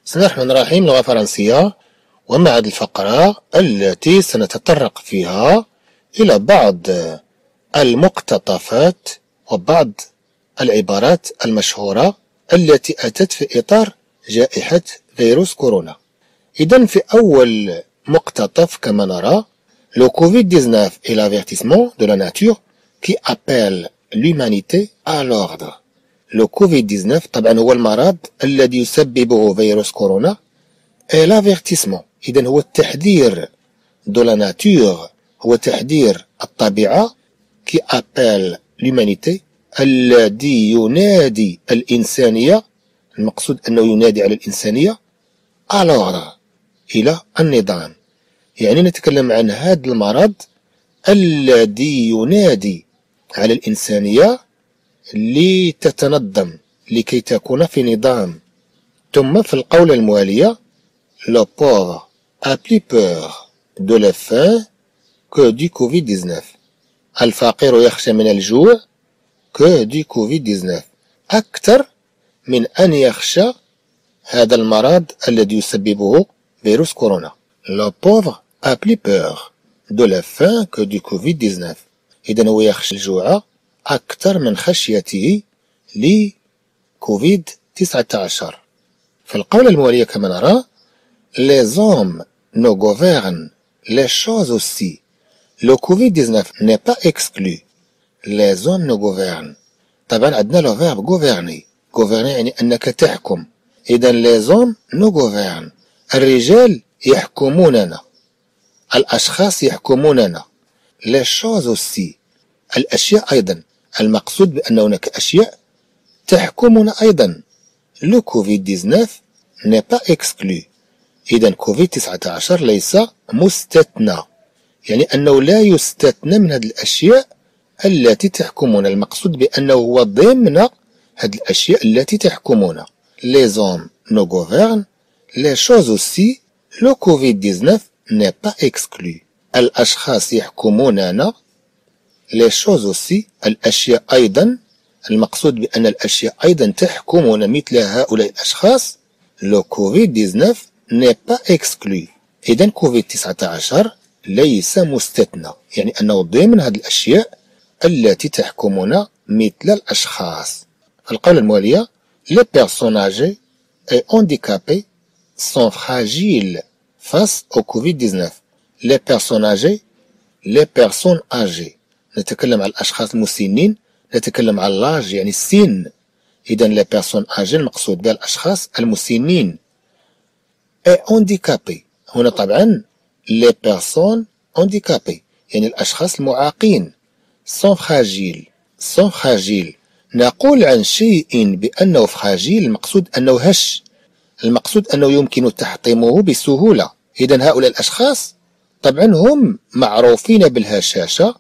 بسم الله الرحمن الرحيم. لغة فرنسية، ومع هذه الفقرة التي سنتطرق فيها إلى بعض المقتطفات وبعض العبارات المشهورة التي أتت في إطار جائحة فيروس كورونا. إذن في أول مقتطف كما نرى: Le Covid-19 est l'avertissement de la nature qui appelle l'humanité à l'ordre. Le Covid-19 طبعا هو المرض الذي يسببه فيروس كورونا. Et l'avertissement إذن هو التحذير de la nature، هو تحذير الطبيعة. qui appelle l'humanité الذي ينادي الإنسانية، المقصود أنه ينادي على الإنسانية à l'ordre إلى النظام. يعني نتكلم عن هذا المرض الذي ينادي على الإنسانية لتتنظم، لكي تكون في نظام. ثم في القولة الموالية: Le pauvre a plus peur de la faim que du Covid-19. الفقير يخشى من الجوع que du Covid-19، أكثر من أن يخشى هذا المرض الذي يسببه فيروس كورونا. Le pauvre a plus peur de la faim que du Covid-19. إذن هو يخشى الجوع أكثر من خشيته لكوفيد 19. في القولة الموالية كما نرى: Les hommes nous gouvernent les choses aussi. Le Covid-19 n'est pas exclu. Les hommes nous gouvernent. طبعا عندنا لو فيرب gouverner. gouverner يعني أنك تحكم. إذن les hommes nous gouvernent. الرجال يحكموننا، الأشخاص يحكموننا. les choses aussi الأشياء أيضا، المقصود بأن هناك أشياء تحكمنا أيضا. Le Covid-19 n'est pas exclu. إذن كوفيد 19 ليس مستثنى، يعني أنه لا يستثنى من هذه الأشياء التي تحكمنا، المقصود بأنه هو ضمن هذه الأشياء التي تحكمنا. Les hommes nous gouvernent, les choses aussi. Le Covid-19 n'est pas exclu. الأشخاص يحكموننا. les choses aussi الأشياء أيضا، المقصود بأن الأشياء أيضا تحكمنا مثل هؤلاء الأشخاص. Le Covid-19 n'est pas exclu. إذن كوفيد 19 ليس مستثنى، يعني أنه ضمن هذه الأشياء التي تحكمنا مثل الأشخاص. في القولة الموالية: Les personnes âgées et handicapées sont fragiles face au Covid-19. Les personnes âgées، les personnes âgées نتكلم عن الأشخاص المسنين، نتكلم عن لاج يعني السن. إذن les personnes âgées المقصود بها الأشخاص المسنين. et handicapées هنا طبعا les personnes handicapées يعني الأشخاص المعاقين. sont fragiles. sont fragiles نقول عن شيء بأنه فراجيل، المقصود أنه هش، المقصود أنه يمكن تحطيمه بسهولة. إذن هؤلاء الأشخاص طبعا هم معروفين بالهشاشة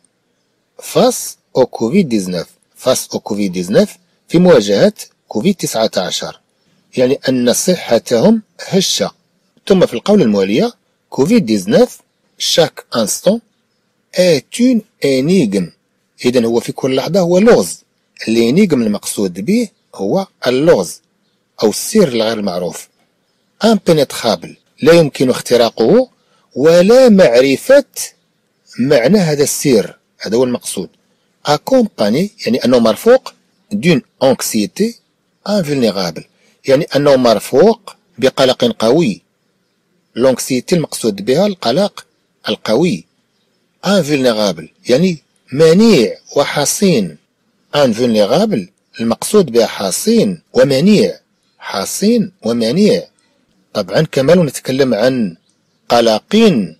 face au Covid-19. face au Covid-19 في مواجهة كوفيد 19، يعني أن صحتهم هشة. ثم في القولة الموالية: Covid-19 chaque instant est une énigme. إذن هو في كل لحظة هو لغز. الإنيغم المقصود به هو اللغز أو السر الغير المعروف. impenetrable لا يمكن اختراقه ولا معرفة معنى هذا السر، هذا هو المقصود. accompagné يعني أنه مرفوق d'une anxiété invulnérable، يعني أنه مرفوق بقلق قوي. l'anxiété المقصود بها القلق القوي. invulnérable يعني منيع وحصين. invulnérable المقصود بها حصين ومنيع، حصين ومنيع. طبعا كمان نتكلم عن قلق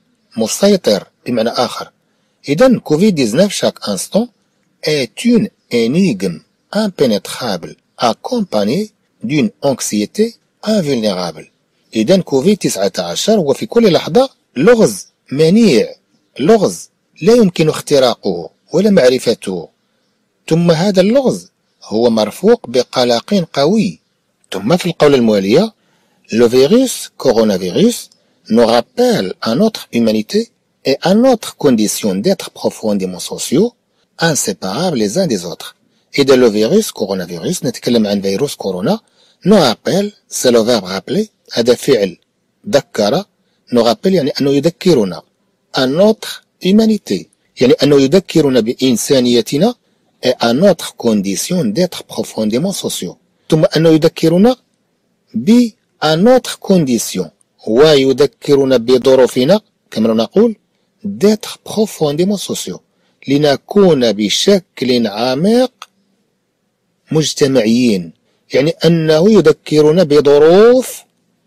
مسيطر بمعنى آخر. إذن Covid-19 chaque instant est une énigme impénétrable accompagnée d'une anxiété invulnérable. إذن كوفيد 19 هو في كل لحظة لغز منيع، لغز لا يمكن اختراقه ولا معرفته. ثم هذا اللغز هو مرفوق بقلق قوي. ثم في القولة الموالية: Le virus coronavirus nous rappelle à notre humanité et à notre condition d'être profondément sociaux, inséparables les uns des autres. إذا le virus coronavirus نتكلم عن فيروس كورونا. nous rappelle c'est le verbe rappeler هذا فعل ذكر. نغابل يعني أنه يذكرنا à notre humanité، يعني أنه يذكرنا بإنسانيتنا et à notre condition d'être profondément sociaux. ثم أنه يذكرنا à notre condition، ويذكرنا بظروفنا كما نقول d'être profondément sociaux، لنكون بشكل عميق مجتمعيين. يعني أنه يذكرنا بظروف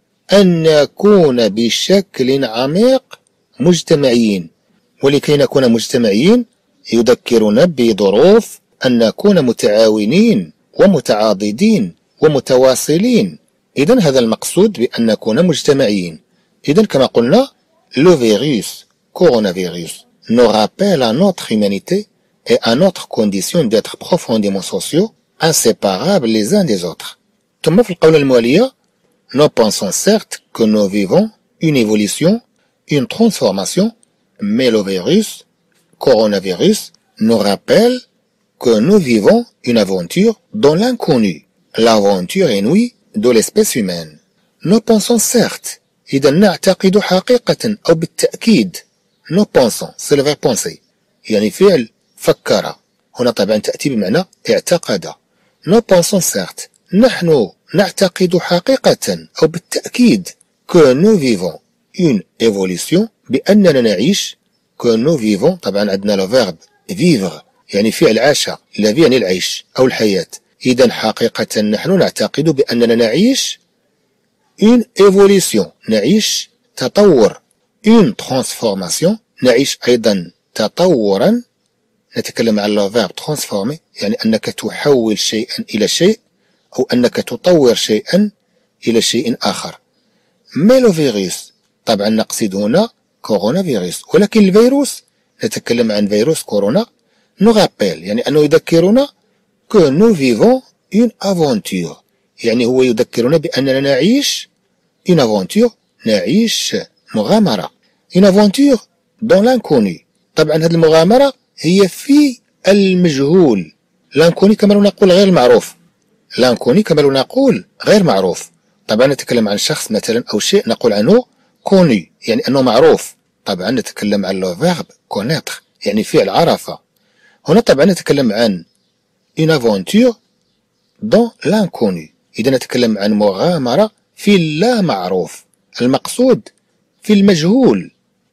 أن نكون بشكل عميق مجتمعيين، ولكي نكون مجتمعيين يذكرنا بظروف أن نكون متعاونين ومتعاضدين ومتواصلين. إذن هذا المقصود بأن نكون مجتمعيين. إذن كما قلنا le virus coronavirus nous rappelle à notre humanité et à notre condition d'être profondément sociaux, inséparables les uns des autres. ثم في القولة الموالية nous pensons certes que nous vivons une évolution, une transformation, mais le virus, coronavirus, nous rappelle que nous vivons une aventure dans l'inconnu, l'aventure inouïe de l'espèce humaine. Nous pensons certes، إذا نعتقد حقيقة أو بالتأكيد. nous pensons c'est le verbe penser، يعني فعل فكر، هنا طبعا تأتي بمعنى اعتقد. nous pensons certes، نحن نعتقد حقيقة أو بالتأكيد que nous vivons une évolution، بأننا نعيش que nous vivons. طبعا عندنا le verbe vivre يعني فعل عاش، la vie يعني العيش أو الحياة. إذا حقيقة نحن نعتقد بأننا نعيش une évolution، نعيش تطور، une transformation، نعيش أيضا تطورا. نتكلم عن le verbe transformer يعني أنك تحول شيئا إلى شيء أو أنك تطور شيئا إلى شيء آخر. mais le virus طبعا نقصد هنا كورونا فيروس، ولكن الفيروس نتكلم عن فيروس كورونا nous rappelle يعني أنه يذكرنا que nous vivons une aventure، يعني هو يذكرنا بأننا نعيش une aventure، نعيش مغامرة. une aventure dans l'inconnu، طبعا هذه المغامرة هي في المجهول. l'inconnu كما نقول غير المعروف، l'inconnu كما نقول غير معروف. طبعا نتكلم عن شخص مثلا أو شيء نقول عنه connu يعني أنه معروف. طبعا نتكلم عن le verbe connaître يعني فعل عرفة. هنا طبعا نتكلم عن une aventure dans l'inconnu، إذا نتكلم عن مغامرة في اللا معروف، المقصود في المجهول.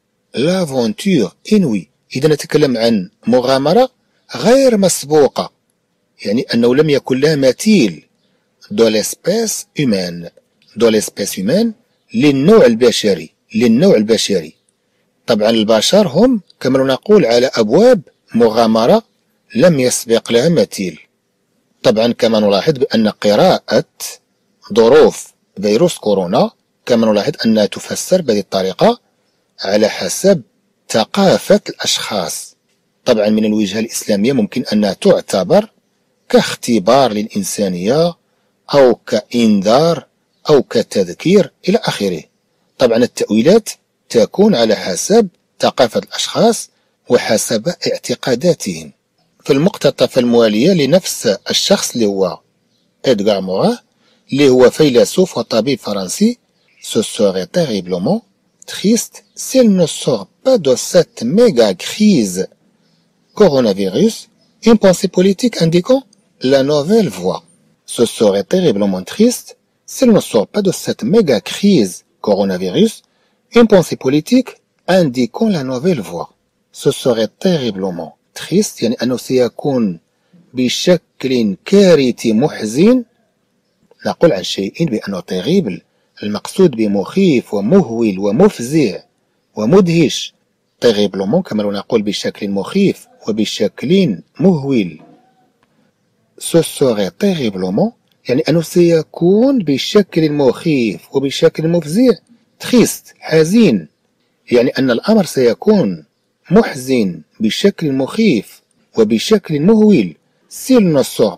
l'aventure inouïe، إذا نتكلم عن مغامرة غير مسبوقة، يعني أنه لم يكن لها مثيل. de l'espèce humaine، de l'espèce humaine للنوع البشري، للنوع البشري. طبعا البشر هم كما نقول على أبواب مغامرة لم يسبق لها مثيل. طبعا كما نلاحظ بأن قراءة ظروف فيروس كورونا كما نلاحظ أنها تفسر بهذه الطريقة على حسب ثقافة الأشخاص. طبعا من الوجهة الإسلامية ممكن أنها تعتبر كاختبار للإنسانية أو كإنذار أو كتذكير إلى آخره. طبعا التأويلات تكون على حسب ثقافة الأشخاص وحسب اعتقاداتهم. في المقتطفة الموالية لنفس الشخص اللي هو إدغار موراه اللي هو فيلسوف وطبيب فرنسي: Ce serait terriblement triste s'il ne sort pas de cette méga crise coronavirus une pensée politique indiquant la nouvelle voie. Ce serait terriblement triste s'il ne sort pas de cette méga crise coronavirus une pensée politique indiquant la nouvelle voie. Ce serait terriblement triste يعني أنه سيكون بشكل كارثي محزن. نقول عن شيء بأنه terrible المقصود بمخيف ومهول ومفزع ومدهش. terriblement كما نقول بشكل مخيف وبشكل مهول. ce serait terriblement يعني أنه سيكون بشكل مخيف وبشكل مفزع. triste حزين يعني أن الأمر سيكون محزن بشكل مخيف وبشكل مهول. s'il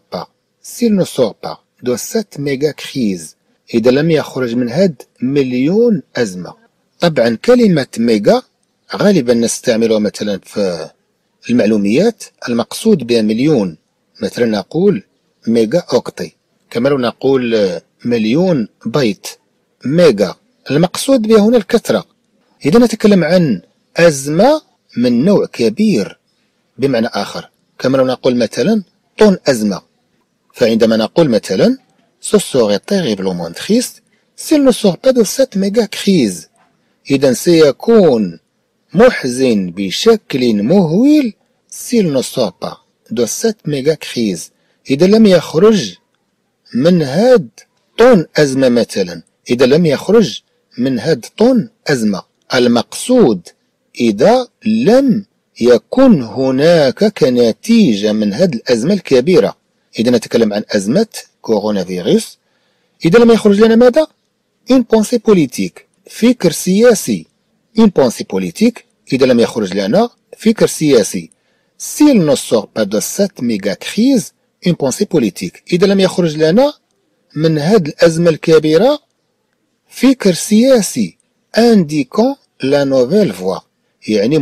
ne sort pas de cette méga crise إذا لم يخرج من هاد مليون أزمة. طبعا كلمة ميجا غالبا نستعملها مثلا في المعلوميات المقصود بها مليون، مثلا نقول ميجا أوكتي كما لو نقول مليون بايت. ميجا، المقصود بها هنا الكثرة. إذا نتكلم عن أزمة من نوع كبير بمعنى آخر، كما لو نقول مثلا طن أزمة. فعندما نقول مثلا ce serait terriblement triste s'il ne sort pas de cette méga crise، إذا سيكون محزن بشكل مهول s'il ne sort pas de cette méga crise، إذا لم يخرج من هاد طن أزمة مثلا، إذا لم يخرج من هاد طن أزمة. المقصود إذا لم يكن هناك كنتيجة من هاد الأزمة الكبيرة. إذا نتكلم عن أزمة كورونا فيروس، إذا لم يخرج لنا ماذا؟ une pensée politique، فكر سياسي. une pensée politique، إذا لم يخرج لنا فكر سياسي. s'il ne sort pas de cette méga crise une pensée politique، إذا لم يخرج لنا من هاد الأزمة الكبيرة فكر سياسي. indiquant la nouvelle voie، يعني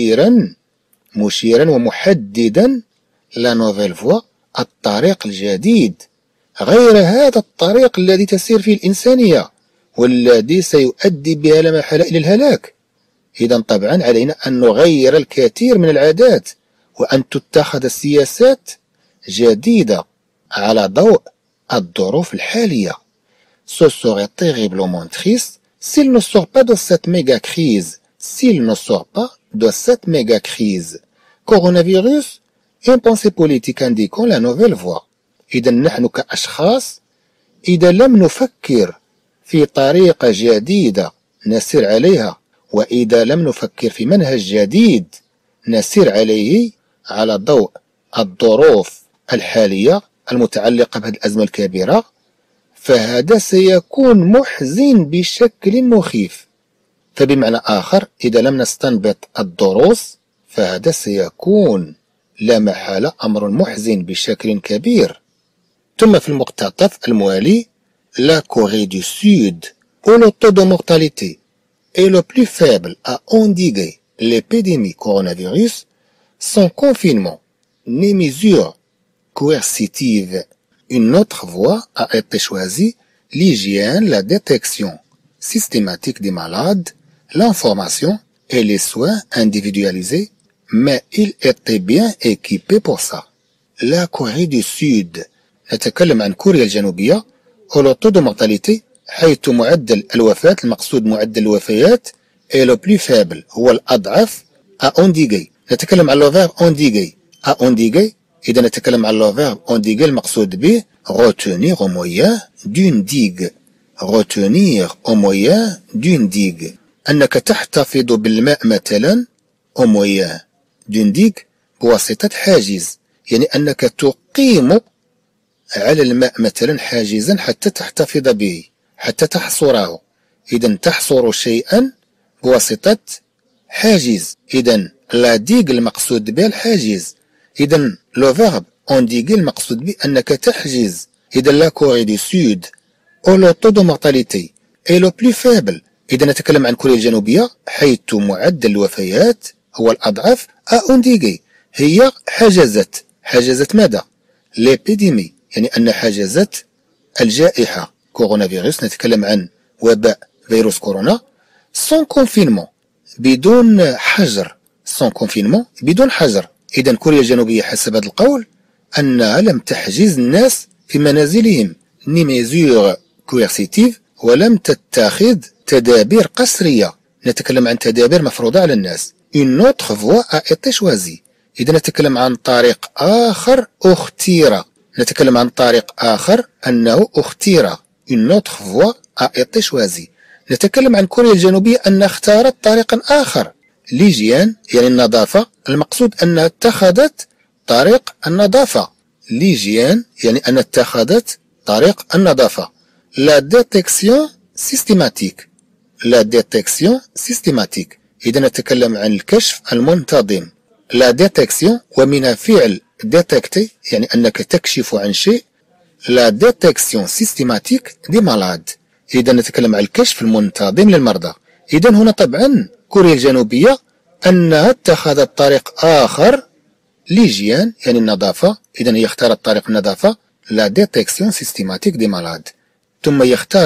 مشيرا ومحددا la nouvelle voie، الطريق الجديد، غير هذا الطريق الذي تسير فيه الإنسانية والذي سيؤدي بها لا محالة إلى الهلاك. إذا طبعا علينا أن نغير الكثير من العادات وأن تتخذ سياسات جديدة على ضوء الظروف الحالية. Ce serait terriblement triste s'il ne sort pas de cette méga crise. S'il ne sort pas de cette méga crise. Coronavirus, une pensée politique indiquant la nouvelle voie. إذا نحن كأشخاص إذا لم نفكر في طريقة جديدة نسير عليها، وإذا لم نفكر في منهج جديد نسير عليه على ضوء الظروف الحالية المتعلقة بهذه الأزمة الكبيرة، فهذا سيكون محزن بشكل مخيف. فبمعنى آخر إذا لم نستنبط الدروس فهذا سيكون لا محالة أمر محزن بشكل كبير. ثم في المقتطف الموالي La Corée du Sud, où le taux de mortalité est le plus faible à endiguer l'épidémie coronavirus, sans confinement ni mesures coercitives. Une autre voie a été choisie, l'hygiène, la détection systématique des malades, l'information et les soins individualisés, mais il était bien équipé pour ça. La Corée du Sud، نتكلم عن كوريا الجنوبية. au taux de mortalité، حيث معدل الوفاة، المقصود معدل الوفيات est le plus faible، هو الأضعف. à endiguer، نتكلم عن le verbe endiguer. à endiguer، إذا نتكلم عن le verbe endiguer المقصود به retenir au moyen d'une digue. retenir au moyen d'une digue، أنك تحتفظ بالماء مثلا au moyen d'une digue، بواسطة حاجز، يعني أنك تقيم على الماء مثلا حاجزا حتى تحتفظ به، حتى تحصره. إذا تحصر شيئا بواسطة حاجز. إذا لا ديغ المقصود به الحاجز. إذا لو فيرب انديغي المقصود به أنك تحجز. إذا لا كوري دي سود أو لو تو دو مورتاليتي اي لو بلو فابل، إذا نتكلم عن كوريا الجنوبية حيث معدل الوفيات هو الأضعف. انديغي هي حجزت ماذا؟ ليبيديمي، يعني أن حجزت الجائحة كورونا فيروس، نتكلم عن وباء فيروس كورونا. سون كونفينمون، بدون حجر. سون كونفينمون بدون حجر. إذا كوريا الجنوبية حسب هذا القول أنها لم تحجز الناس في منازلهم ني ميزور كويرسيتيف، ولم تتخذ تدابير قسرية، نتكلم عن تدابير مفروضة على الناس. une autre voie a été choisie، إذا نتكلم عن طريق آخر اختير، نتكلم عن طريق آخر أنه اختير. une autre voie a été choisie، نتكلم عن كوريا الجنوبية أنها اختارت طريقا آخر. ليجيان يعني النظافة، المقصود أنها اتخذت طريق النظافة. ليجيان يعني أنها اتخذت طريق النظافة. لا ديتكسيون سيستيماتيك، لا ديتكسيون سيستيماتيك، إذا نتكلم عن الكشف المنتظم. لا ديتكسيون ومن فعل ديتكتي يعني أنك تكشف عن شيء. لا ديتكسيون سيستيماتيك دي مالاد، إذا نتكلم عن الكشف المنتظم للمرضى. إذا هنا طبعا كوريا الجنوبية أنها اتخذت طريق آخر، ليجيان يعني النظافة، إذا هي اختارت طريق النظافة. لا ديتكسيون سيستيماتيك دي مالاد. ثم هي اختارت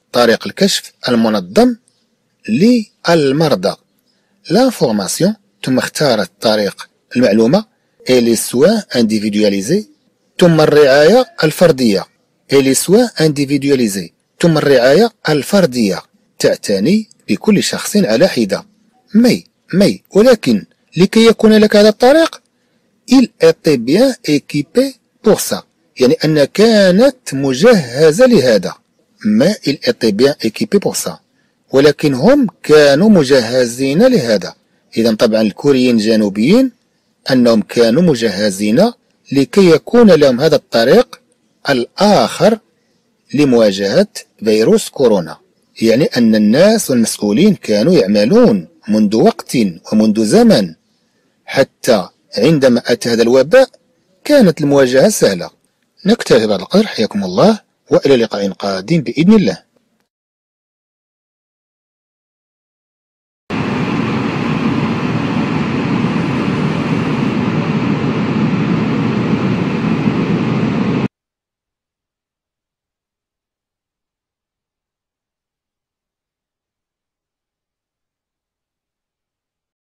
طريق الكشف المنظم للمرضى. لانفورماسيون ثم اختارت طريق المعلومة et les soins individualisés ثم الرعاية الفردية et les soins individualisés ثم الرعاية الفردية تعتني بكل شخص على حدة. ولكن لكي يكون لك هذا الطريق il était bien équipé pour ça، يعني أن كانت مجهزة لهذا. il était bien équipé pour ça، ولكن هم كانوا مجهزين لهذا. إذا طبعا الكوريين الجنوبيين أنهم كانوا مجهزين لكي يكون لهم هذا الطريق الآخر لمواجهة فيروس كورونا، يعني أن الناس والمسؤولين كانوا يعملون منذ وقت ومنذ زمن، حتى عندما أتى هذا الوباء كانت المواجهة سهلة. نكتفي بهذا القدر، حياكم الله وإلى لقاء قادم بإذن الله.